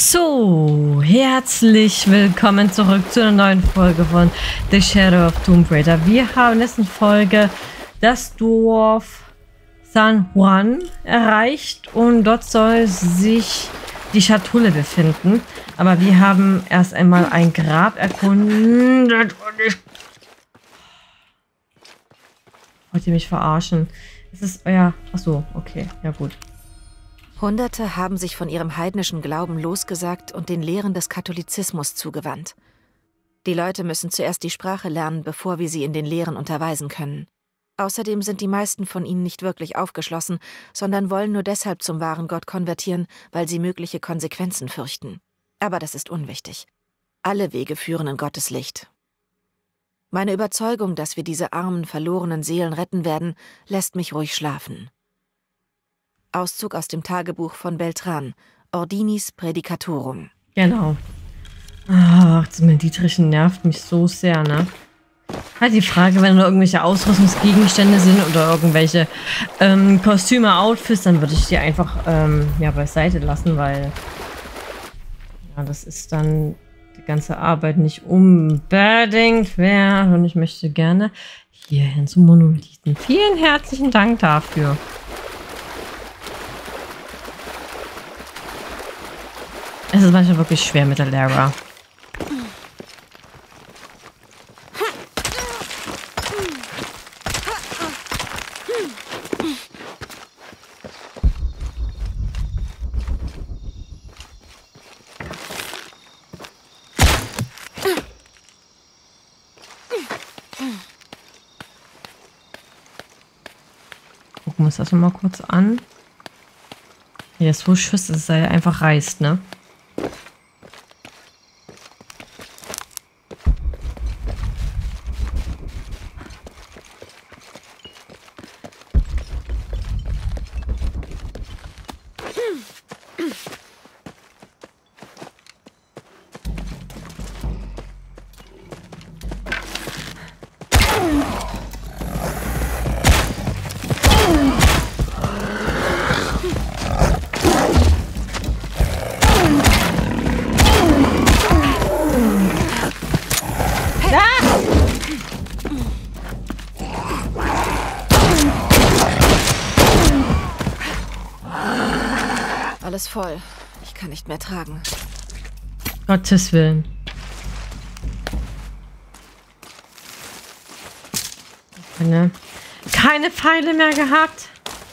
So, herzlich willkommen zurück zu einer neuen Folge von The Shadow of Tomb Raider. Wir haben in der letzten Folge das Dorf San Juan erreicht und dort soll sich die Schatulle befinden. Aber wir haben erst einmal ein Grab erkundet und ich... Wollt ihr mich verarschen? Es ist euer... Achso, okay, ja gut. Hunderte haben sich von ihrem heidnischen Glauben losgesagt und den Lehren des Katholizismus zugewandt. Die Leute müssen zuerst die Sprache lernen, bevor wir sie in den Lehren unterweisen können. Außerdem sind die meisten von ihnen nicht wirklich aufgeschlossen, sondern wollen nur deshalb zum wahren Gott konvertieren, weil sie mögliche Konsequenzen fürchten. Aber das ist unwichtig. Alle Wege führen in Gottes Licht. Meine Überzeugung, dass wir diese armen, verlorenen Seelen retten werden, lässt mich ruhig schlafen. Auszug aus dem Tagebuch von Beltran, Ordinis Predicatorum. Genau. Ach, das mit Dietrichen nervt mich so sehr, ne? Halt die Frage, wenn nur irgendwelche Ausrüstungsgegenstände sind oder irgendwelche Kostüme, Outfits, dann würde ich die einfach ja, beiseite lassen, weil ja, das ist dann die ganze Arbeit nicht unbedingt wert und ich möchte gerne hierhin zum Monolithen. Vielen herzlichen Dank dafür. Es ist manchmal wirklich schwer mit der Lara. Gucken wir uns das mal kurz an. Hier ist so Schuss, dass es einfach reißt, ne? Alles voll. Ich kann nicht mehr tragen. Gottes Willen. Keine Pfeile mehr gehabt.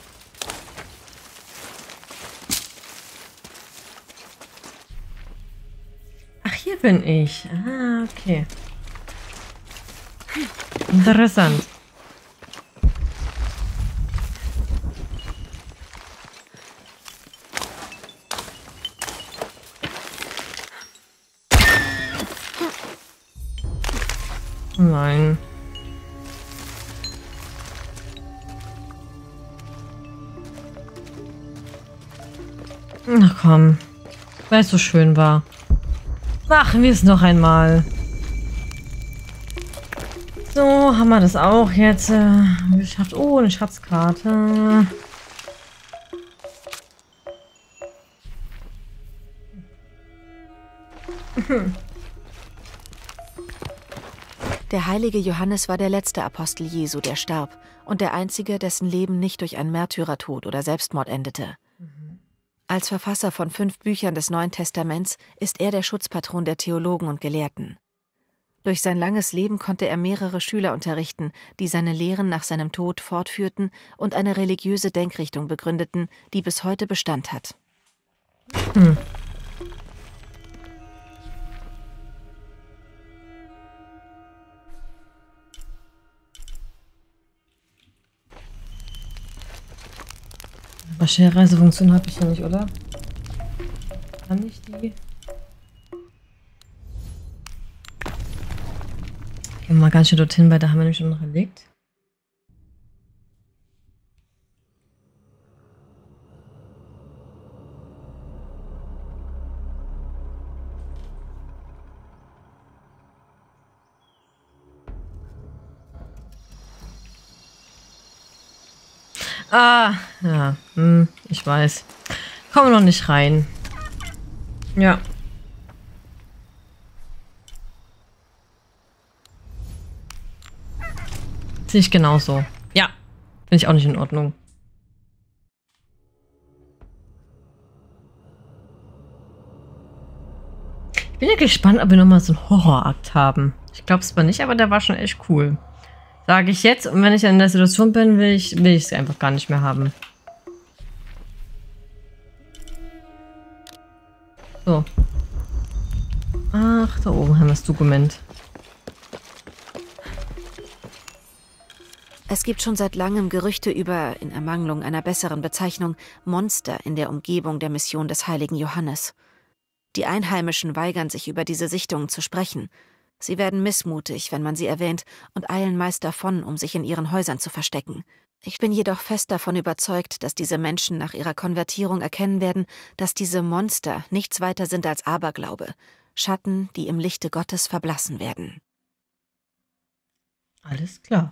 Ach, hier bin ich. Ah, okay. Interessant. Nein. Ach komm. Weil es so schön war. Machen wir es noch einmal. So, haben wir das auch jetzt geschafft. Oh, eine Schatzkarte. Der heilige Johannes war der letzte Apostel Jesu, der starb, und der einzige, dessen Leben nicht durch einen Märtyrertod oder Selbstmord endete. Als Verfasser von 5 Büchern des Neuen Testaments ist er der Schutzpatron der Theologen und Gelehrten. Durch sein langes Leben konnte er mehrere Schüler unterrichten, die seine Lehren nach seinem Tod fortführten und eine religiöse Denkrichtung begründeten, die bis heute Bestand hat. Aber Schnellreisefunktion habe ich ja nicht, oder? Kann ich die? Gehen wir mal ganz schön dorthin, weil da haben wir nämlich schon noch erlegt. Ah, ja, ich weiß. Kommen noch nicht rein. Ja. Sehe ich genauso. Ja. Finde ich auch nicht in Ordnung. Ich bin ja gespannt, ob wir nochmal so einen Horrorakt haben. Ich glaube es zwar nicht, aber der war schon echt cool. Sage ich jetzt. Und wenn ich in der Situation bin, will ich es einfach gar nicht mehr haben. So. Ach, da oben haben wir das Dokument. Es gibt schon seit langem Gerüchte über, in Ermangelung einer besseren Bezeichnung, Monster in der Umgebung der Mission des heiligen Johannes. Die Einheimischen weigern sich, über diese Sichtungen zu sprechen. Sie werden missmutig, wenn man sie erwähnt, und eilen meist davon, um sich in ihren Häusern zu verstecken. Ich bin jedoch fest davon überzeugt, dass diese Menschen nach ihrer Konvertierung erkennen werden, dass diese Monster nichts weiter sind als Aberglaube, Schatten, die im Lichte Gottes verblassen werden. Alles klar.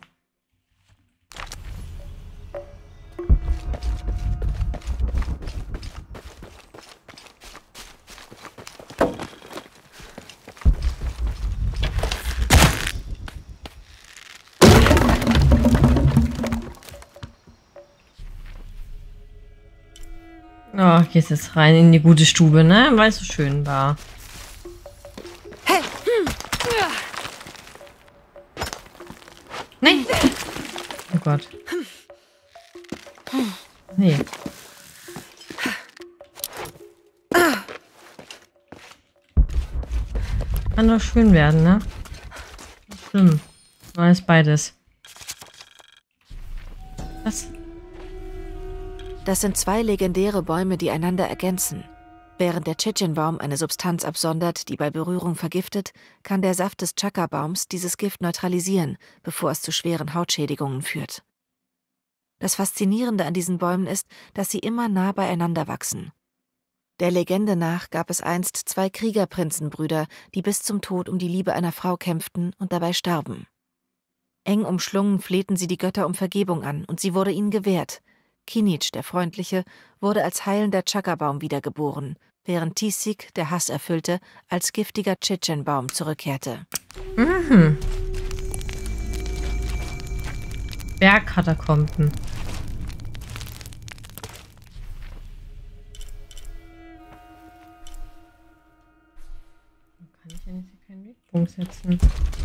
Oh, gehst jetzt rein in die gute Stube, ne? Weil es so schön war. Nein! Oh Gott. Nee. Kann doch schön werden, ne? Nicht schlimm. Weiß beides. Was? Das sind zwei legendäre Bäume, die einander ergänzen. Während der Chichen-Baum eine Substanz absondert, die bei Berührung vergiftet, kann der Saft des Chaka-Baums dieses Gift neutralisieren, bevor es zu schweren Hautschädigungen führt. Das Faszinierende an diesen Bäumen ist, dass sie immer nah beieinander wachsen. Der Legende nach gab es einst zwei Kriegerprinzenbrüder, die bis zum Tod um die Liebe einer Frau kämpften und dabei starben. Eng umschlungen flehten sie die Götter um Vergebung an, und sie wurde ihnen gewährt. Kinich, der Freundliche, wurde als heilender Chaka-Baum wiedergeboren, während Tisik, der Hasserfüllte, als giftiger Chichen-Baum zurückkehrte. Mhm. Bergkatakomben. Kann ich ja nicht keinen Wegpunkt setzen.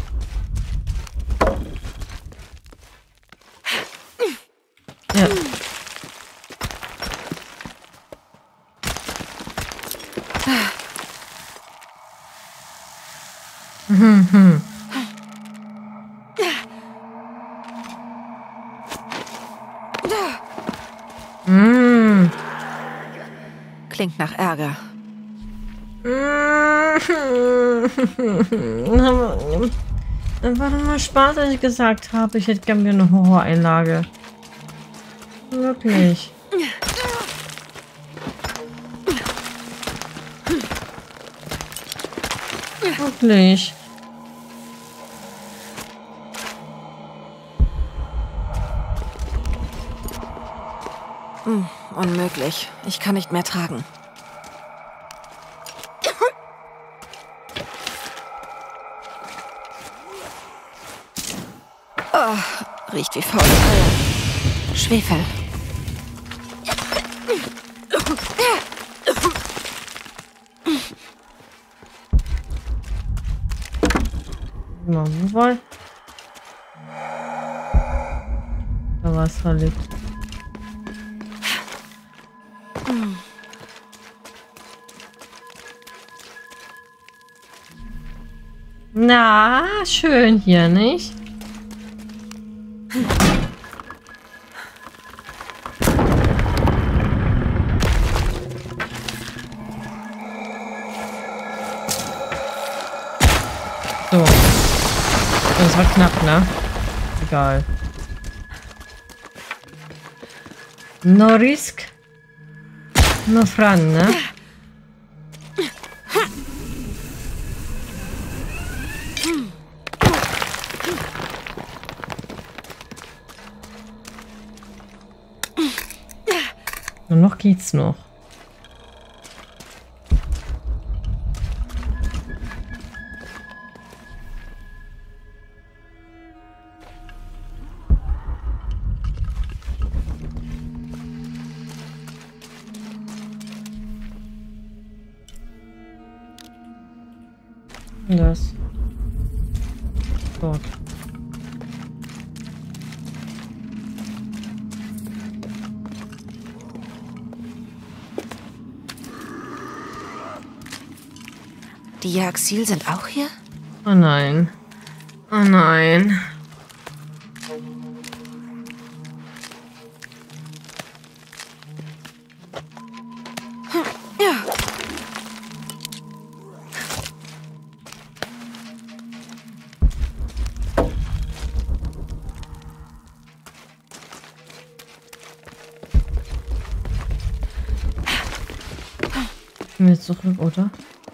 Ja. Mhm. Mhm. Klingt nach Ärger. Das war doch mal Spaß, dass ich gesagt habe, ich hätte gerne wieder eine Horroreinlage. Wirklich. Wirklich. Unmöglich. Ich kann nicht mehr tragen. Oh, riecht wie faule Eier. Schwefel. Wo war? Da Wasser liegt. Na, schön hier, nicht? So. Das war knapp, ne? Egal. No risk, no fun, ne? Und noch geht's noch. Das. Dort. Die Jagdsil sind auch hier? Oh nein. Oh nein. Ja. Ich bin jetzt zurück, oder?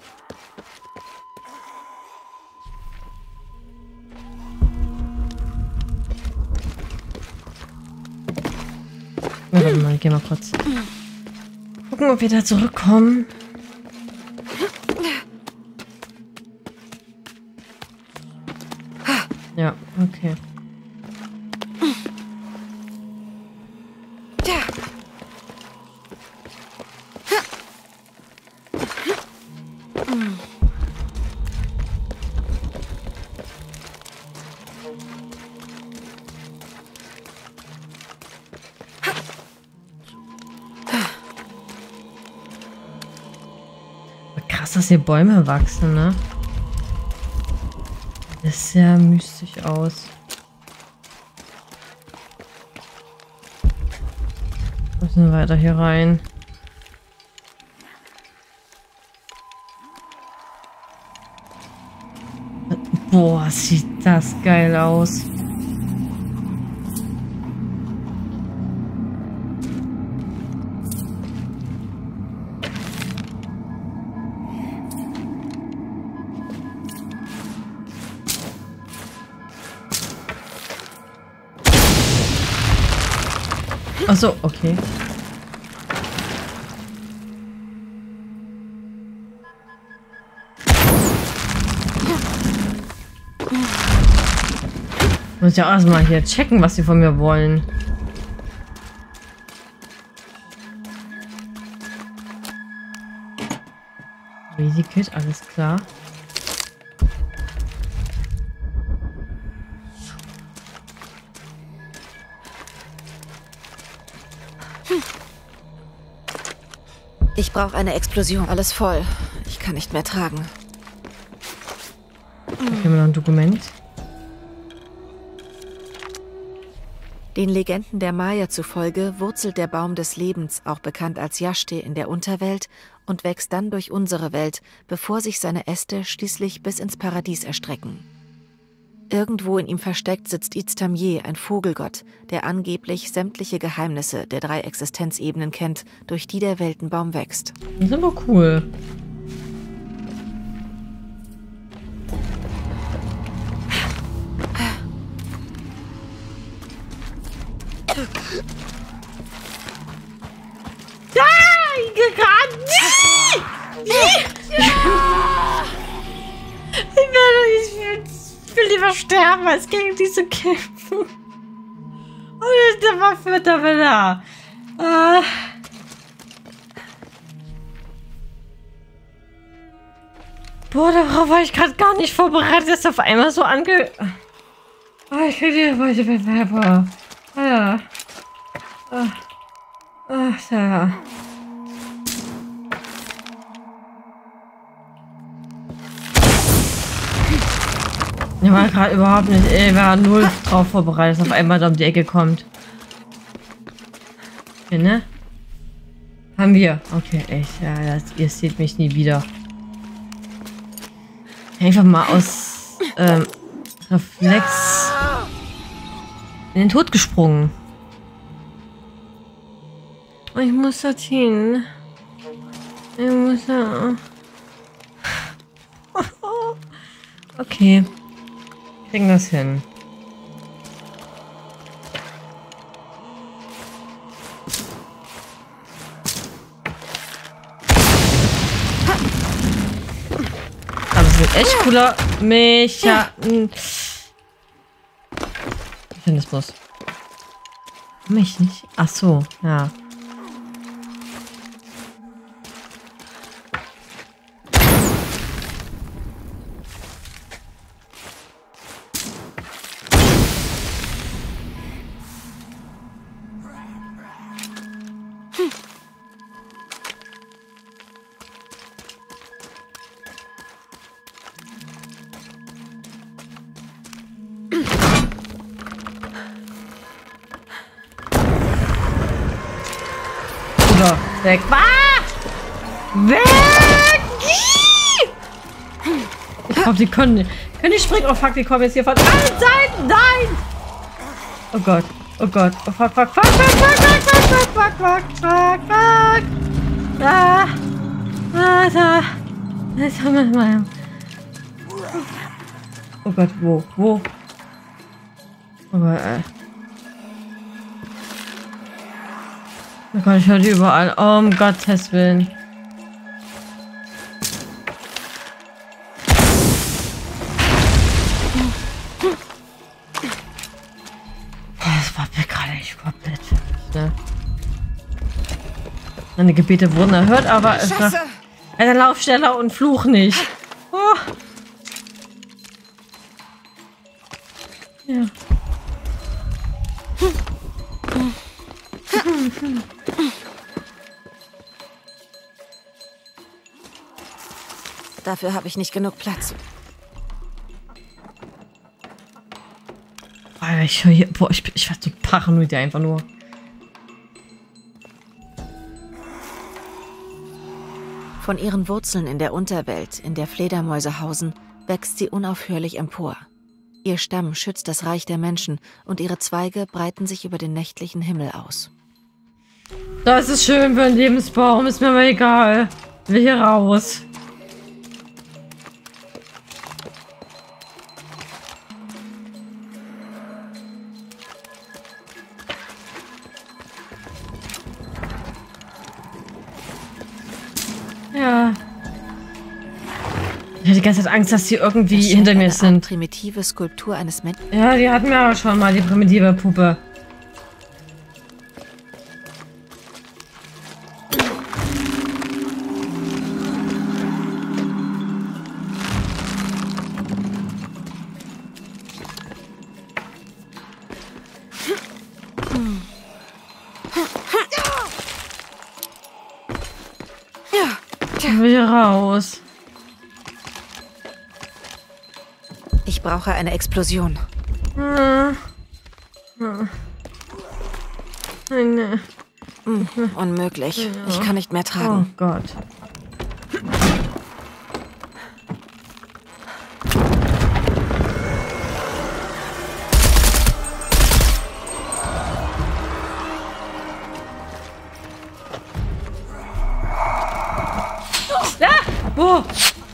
Warte mal, geh mal kurz. Gucken, ob wir da zurückkommen. Ja, okay. Krass, dass hier Bäume wachsen, ne? Das sieht sehr mystisch aus. Wir müssen weiter hier rein. Boah, sieht das geil aus. Ach so, okay. Muss ich auch erstmal hier checken, was sie von mir wollen. Medikit, alles klar. Ich brauche eine Explosion. Alles voll. Ich kann nicht mehr tragen. Da haben wir noch ein Dokument. Den Legenden der Maya zufolge wurzelt der Baum des Lebens, auch bekannt als Yashte, in der Unterwelt und wächst dann durch unsere Welt, bevor sich seine Äste schließlich bis ins Paradies erstrecken. Irgendwo in ihm versteckt sitzt Iztamye, ein Vogelgott, der angeblich sämtliche Geheimnisse der 3 Existenzebenen kennt, durch die der Weltenbaum wächst. Das ist aber cool. Ja, ich will lieber sterben, als gegen diese kämpfen. Und der Waffe da wieder. Boah, darauf war ich gerade gar nicht vorbereitet, dass auf einmal so ich kriege hier welche Bewerber. Ja. Ja. Ich war gerade überhaupt nicht, ich war null drauf vorbereitet, dass auf einmal da um die Ecke kommt. Okay, ne? Haben wir. Okay, echt. Ja, ihr seht mich nie wieder. Einfach mal aus Reflex in den Tod gesprungen. Ich muss dorthin. Ich muss da. Okay. Kriegen das hin. Das ist ein echt cooler Mechanismus. Mich nicht. Ach so, ja. Weg. Ah! Weg! Ich glaube, die können nicht. Können die springen? Oh fuck, die kommen jetzt hier von allen Seiten. Nein! Oh Gott. Oh Gott. Oh fuck, fuck, fuck, fuck, fuck, fuck, fuck, fuck, fuck, fuck, fuck. Da. Da. Jetzt haben wir mal. Oh Gott, wo? Oh Gott, Oh Gott, ich höre die überall. Oh, um Gottes Willen. Das war mir gerade echt komplett fertig, ne? Meine Gebete wurden erhört, aber es war... Dann lauf schneller und fluch nicht. Oh. Ja. Dafür habe ich nicht genug Platz. Alter, ich höre hier... Boah, ich werde so paranoid einfach nur. Von ihren Wurzeln in der Unterwelt, in der Fledermäuse hausen, wächst sie unaufhörlich empor. Ihr Stamm schützt das Reich der Menschen und ihre Zweige breiten sich über den nächtlichen Himmel aus. Das ist schön für einen Lebensbaum, ist mir aber egal. Ich will hier raus. Ja. Ich hatte die ganze Zeit Angst, dass sie irgendwie hinter mir sind. Primitive Skulptur eines Menschen. Ja, die hatten wir aber schon mal, die primitive Puppe. Ich will hier raus. Ich brauche eine Explosion. Unmöglich. Ich kann nicht mehr tragen. Oh Gott. Wo?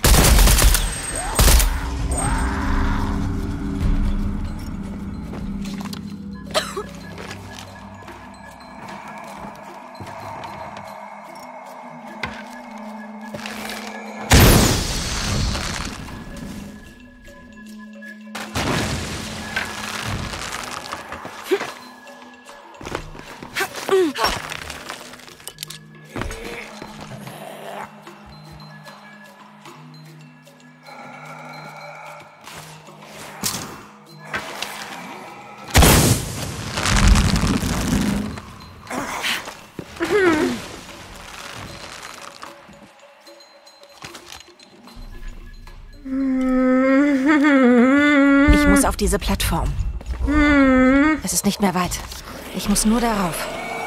Ich muss auf diese Plattform. Es ist nicht mehr weit. Ich muss nur darauf.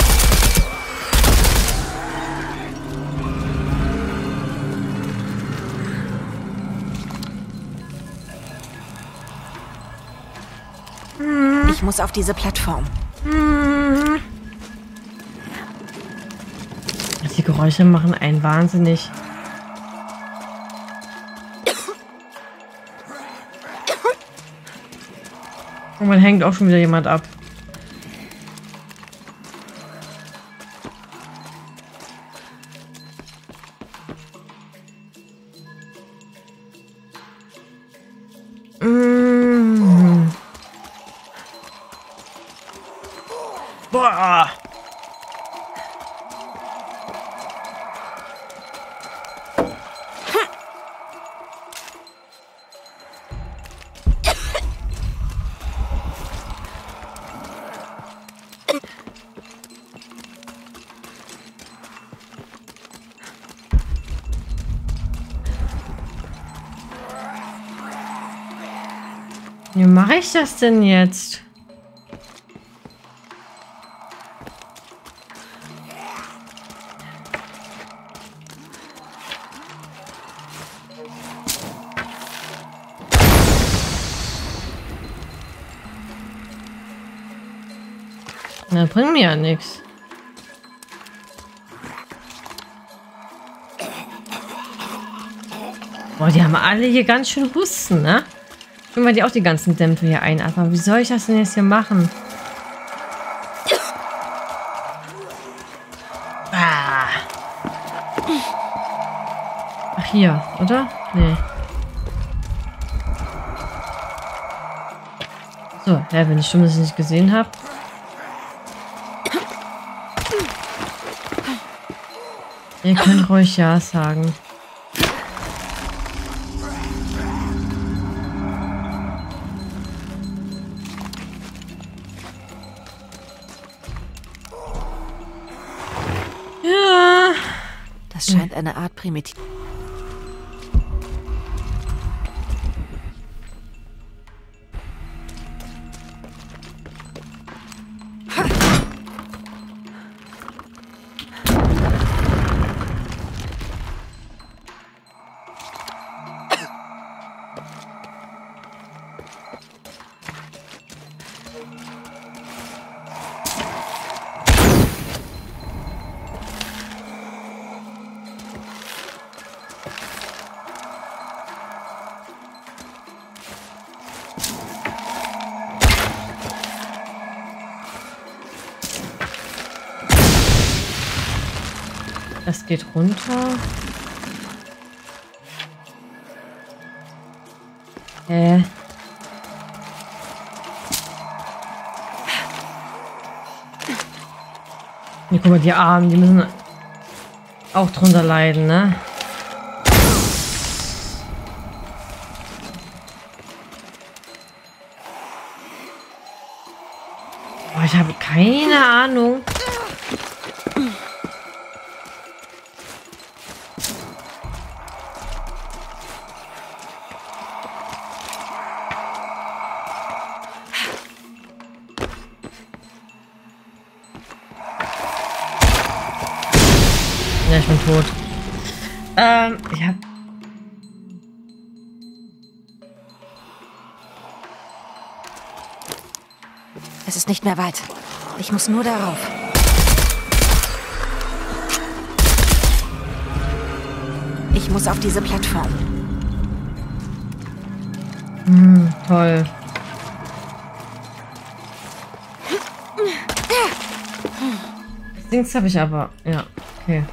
Ich muss auf diese Plattform. Die Geräusche machen einen wahnsinnig. Und man hängt auch schon wieder jemand ab. Boah. Wie mache ich das denn jetzt? Na, bringt mir ja nichts. Boah, die haben alle hier ganz schön Husten, ne? Schon weil die auch die ganzen Dämpfe hier einatmen. Wie soll ich das denn jetzt hier machen? Ah. Ach, hier, oder? Nee. So, ja, wenn ich schon das nicht gesehen habe. Ihr könnt ruhig ja sagen. Ja. Das scheint eine Art primitiv. Das geht runter. Nee, guck mal, die Armen, die müssen auch drunter leiden, ne? Boah, ich habe keine Ahnung. Ja, ich bin tot. Ich hab... Es ist nicht mehr weit. Ich muss nur darauf. Ich muss auf diese Plattform. Toll. Dings habe ich aber. Ja, okay.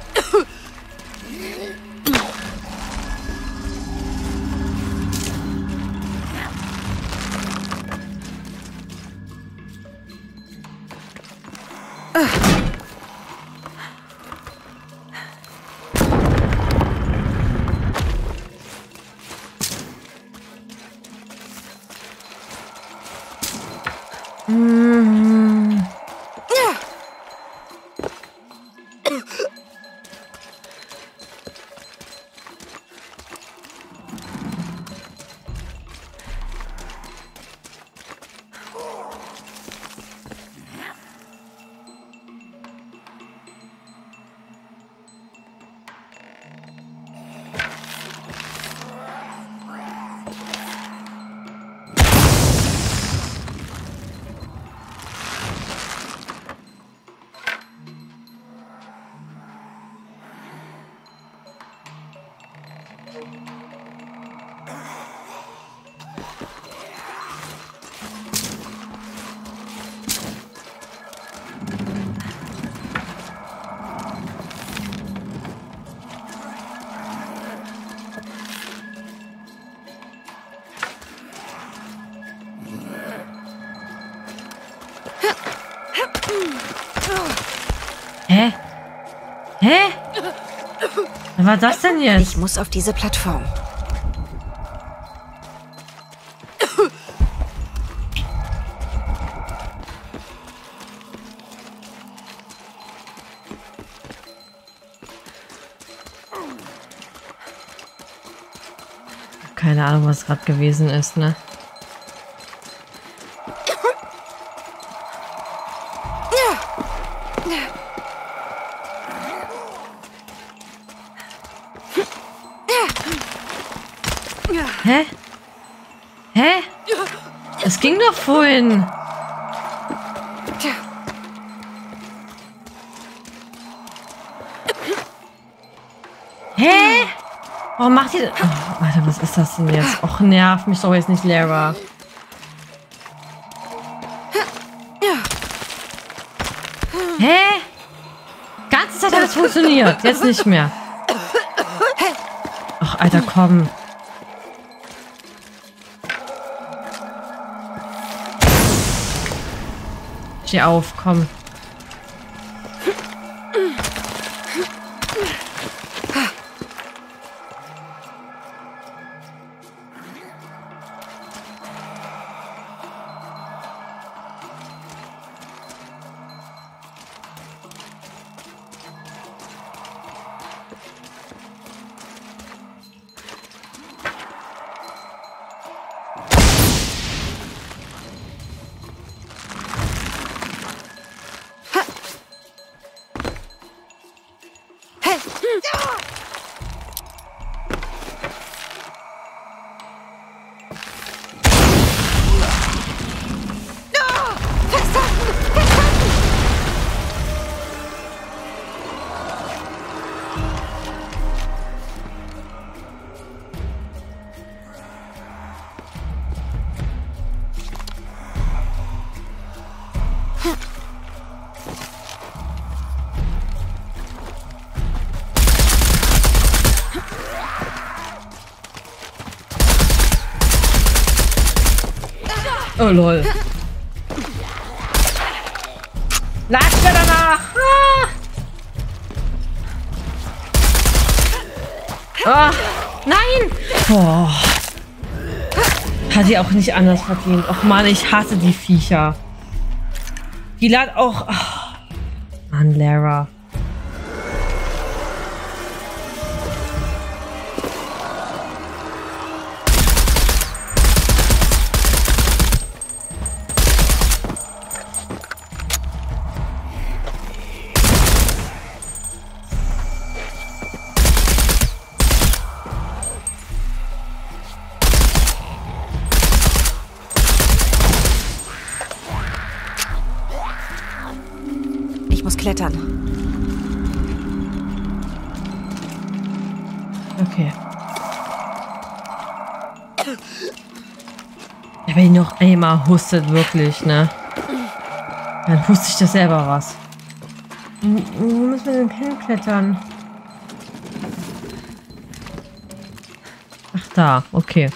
Hä? Hä? Was war das denn jetzt? Ich muss auf diese Plattform. Keine Ahnung, was gerade gewesen ist, ne? Hä? Hä? Es ging doch vorhin. Warum macht ihr das? Oh, Alter, was ist das denn jetzt? Och, nerv mich doch jetzt nicht, Lara. Hä? Ganze Zeit hat es funktioniert. Jetzt nicht mehr. Ach, Alter, komm. Steh auf, komm. Oh lol. Lasst mir danach! Ah. Oh, nein! Boah. Hat die auch nicht anders verdient. Och Mann, ich hasse die Viecher. Die lädt auch... Oh. Mann, Lara. Ich muss klettern. Okay. Ja, wenn die noch einmal hustet, wirklich, ne? Dann huste ich das selber was. Wo müssen wir denn hinklettern? Ach, da. Okay.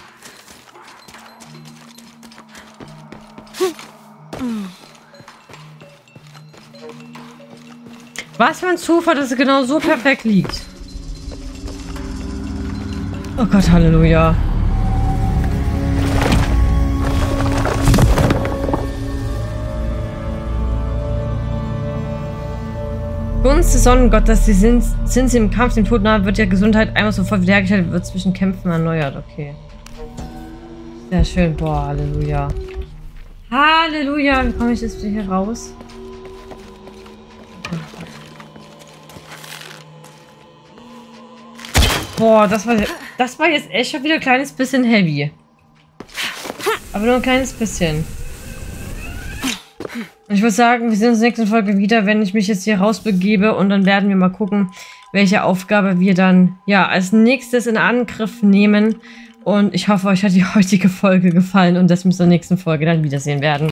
Was für ein Zufall, dass es genau so perfekt liegt. Oh Gott, Halleluja. Gunst des Sonnengottes, die sind sie im Kampf, dem Tod nahe, wird ja Gesundheit einmal sofort wiederhergestellt, wird zwischen Kämpfen erneuert. Okay. Sehr schön. Boah, Halleluja. Halleluja. Wie komme ich jetzt wieder hier raus? Boah, das war jetzt echt schon wieder ein kleines bisschen heavy. Aber nur ein kleines bisschen. Und ich würde sagen, wir sehen uns in der nächsten Folge wieder, wenn ich mich jetzt hier rausbegebe. Und dann werden wir mal gucken, welche Aufgabe wir dann ja als nächstes in Angriff nehmen. Und ich hoffe, euch hat die heutige Folge gefallen und dass wir uns in der nächsten Folge dann wiedersehen werden.